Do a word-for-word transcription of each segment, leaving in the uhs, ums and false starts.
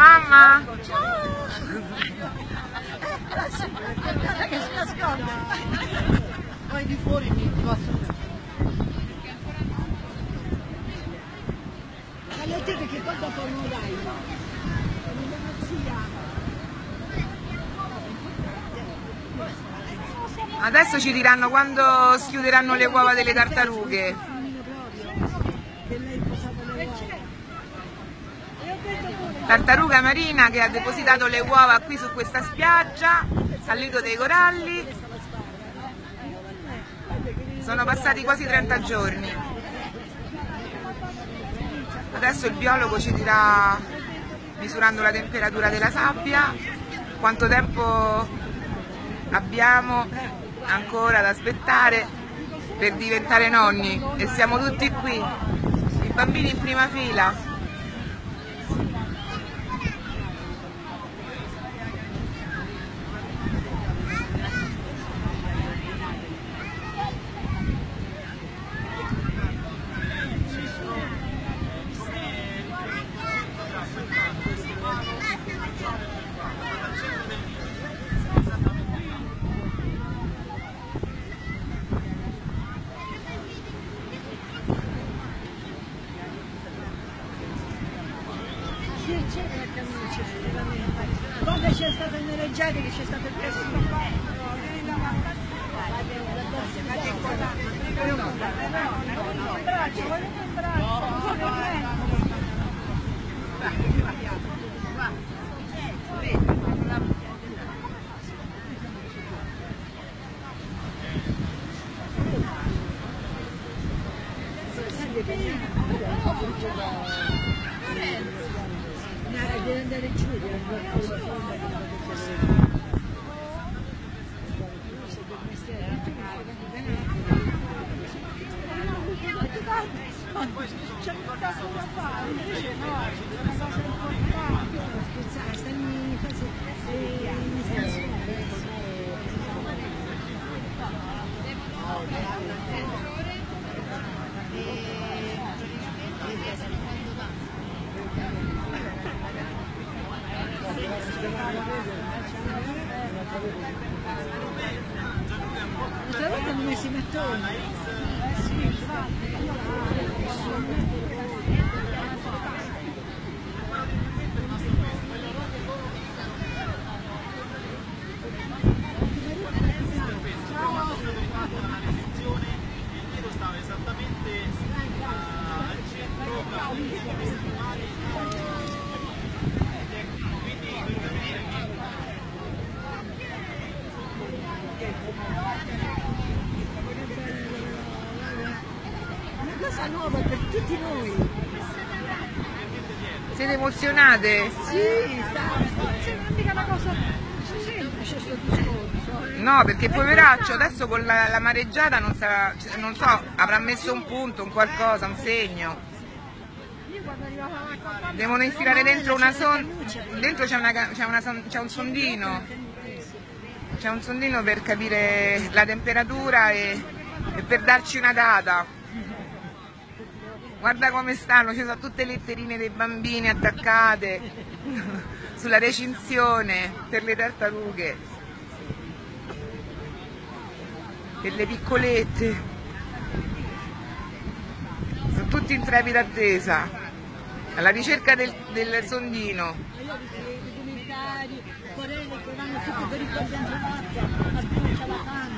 mamma! Ciao! Guarda che si nasconde! Poi di fuori mi posso... Ma le te che poi dopo non dai? Adesso ci diranno quando schiuderanno le uova delle tartarughe. Tartaruga marina che ha depositato le uova qui su questa spiaggia, al lido dei coralli. Sono passati quasi trenta giorni. Adesso il biologo ci dirà, misurando la temperatura della sabbia, quanto tempo abbiamo ancora da aspettare per diventare nonni, e siamo tutti qui, i bambini in prima fila. Quando c'è stato il nereggiare, che c'è stato il casino. Deve andare giù, deve andare giù. C'è qualcosa da fare, invece no, c'è una cosa importante. Scherzare, stanno in fase di estensione. L'altra volta hanno messo i mattoni. Sì, infatti. Stava esattamente al centro festivalare, quindi per capire Una cosa nuova per tutti noi. Siete emozionate? Sì, non mica una cosa semplice sto discorso. No, perché poveraccio adesso con la, la mareggiata non, sarà, non so, avrà messo un punto, un qualcosa, un segno. Devono infilare dentro una sonda. Dentro c'è un sondino. C'è un sondino per capire la temperatura e, e per darci una data. Guarda come stanno, ci sono tutte le letterine dei bambini attaccate sulla recinzione per le tartarughe. Per le piccolette, sono tutti in trepida attesa, alla ricerca del, del sondino. I documentari, Corelli che vanno tutti per i corsi dentro l'acqua, alcuni ce la fanno.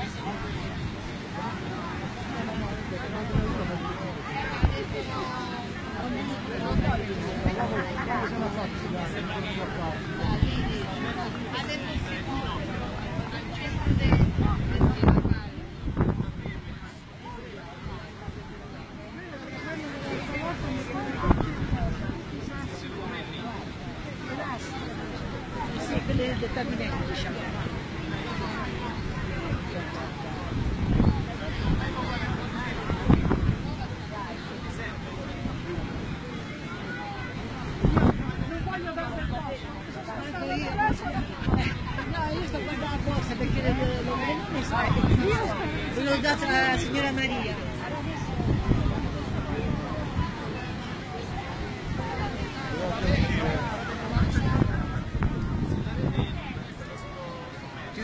Del pavimento, diciamo. Non voglio dare no, io sto guardando la borsa perché le non sai. Io l'ho data alla signora Maria.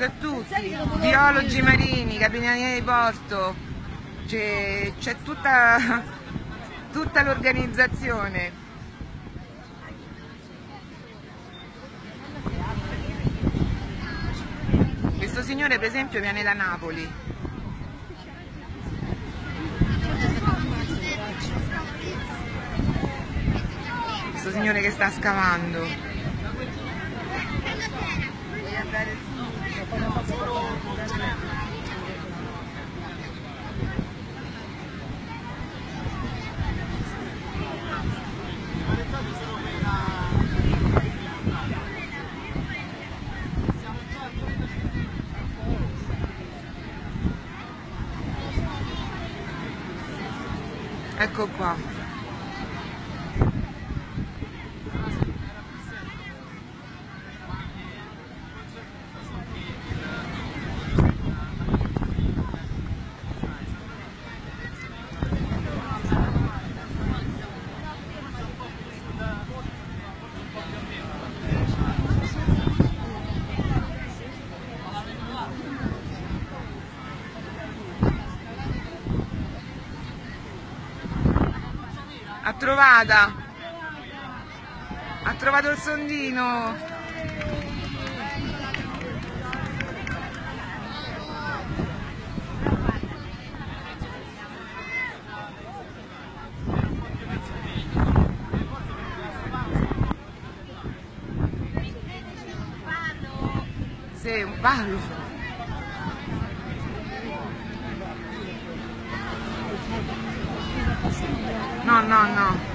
a tutti, biologi marini, capitaneria di porto, c'è tutta, tutta l'organizzazione. Questo signore per esempio viene da Napoli. Questo signore che sta scavando. Ecco qua. Ha trovata, ha trovato il sondino. Sì, un palo. No, no, no.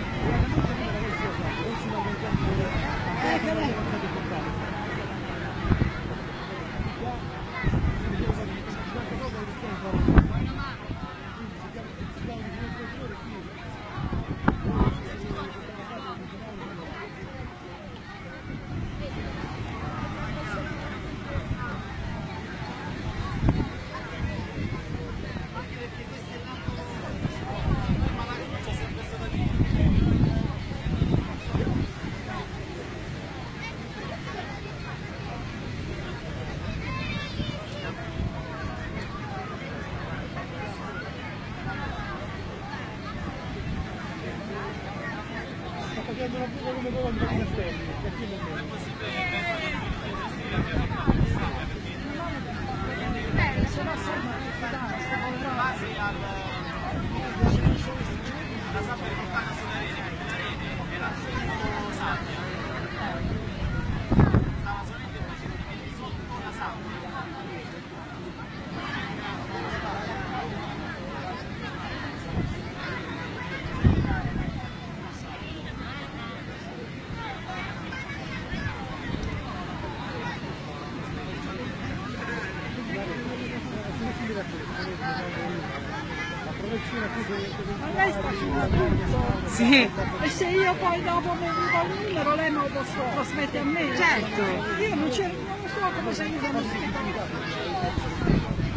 Ma lei sta tutto. Sì. E se io poi dopo mi dico il numero, lei me lo posso trasmettere a me? Certo. Io non, non so come si aiutano a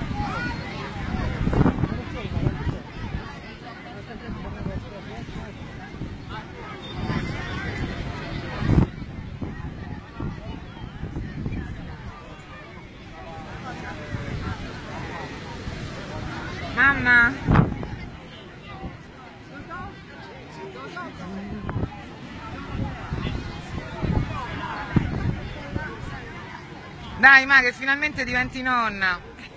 Mamma. Dai, ma che finalmente diventi nonna.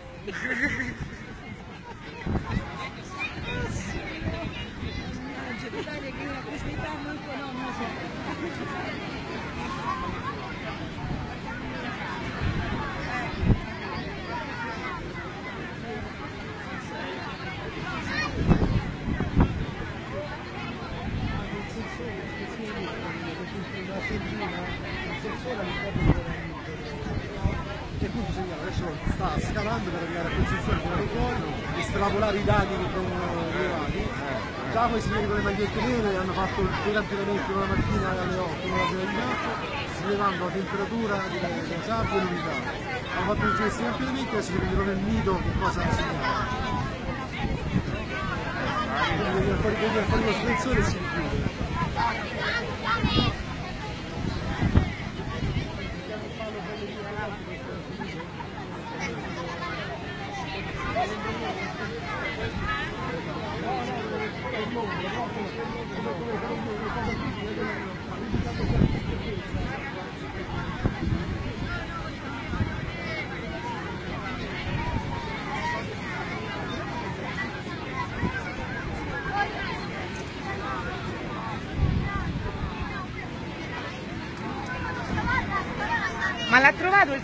E quindi bisogna, adesso sta scavando per arrivare a posizione tirare fuori, estrapolare i dati che vengono rilevati. Già quei signori con le magliette nere hanno fatto dei campionamenti una mattina alle otto, una sera di notte, rilevando la temperatura delle sabbie e l'umidà. Hanno fatto tutti questi campionamenti e adesso si prendono nel nido che cosa ha segnato. Quindi viene fuori, viene fuori lo spessore e si richiude.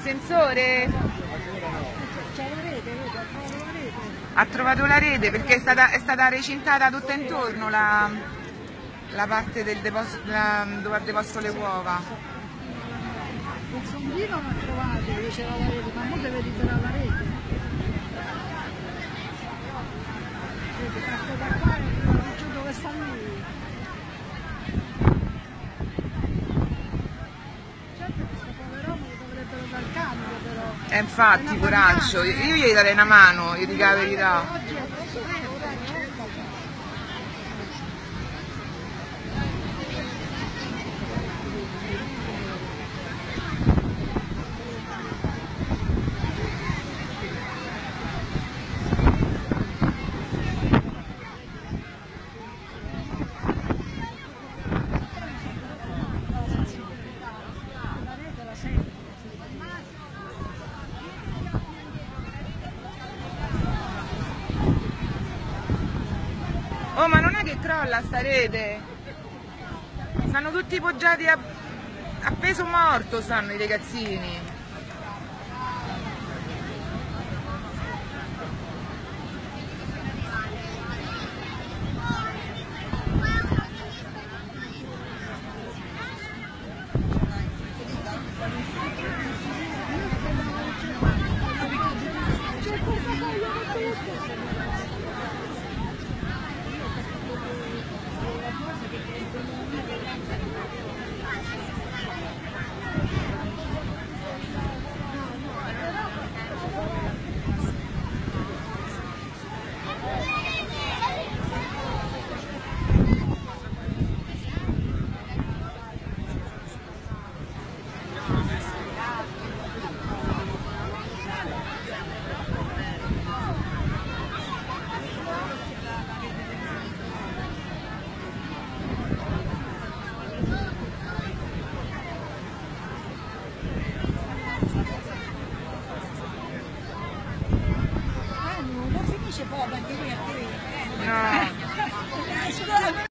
l'ascensore? C'è la rete, vedi, ha trovato la rete. Ha trovato la rete perché è stata, è stata recintata tutta intorno la, la parte del deposito, la, dove ha deposto le uova. Il sondino l'ha trovato, dove c'era la rete, ma ora deve liberare la rete. Vedi, parto da qua e non so dove sta lui. Certo questo pover'uomo gli dovrebbero dar cambio però. E infatti, coraggio, io gli darei una mano, io dico la verità. Oggi è troppo vero, dai, eh. La rete la sente. Oh, ma non è che crolla sta rete? Stanno tutti poggiati a, a peso morto, stanno i ragazzini. C'è qualcosa io tutto. Eh, non finisce poi, anche lui a te. No. Eh, scusa.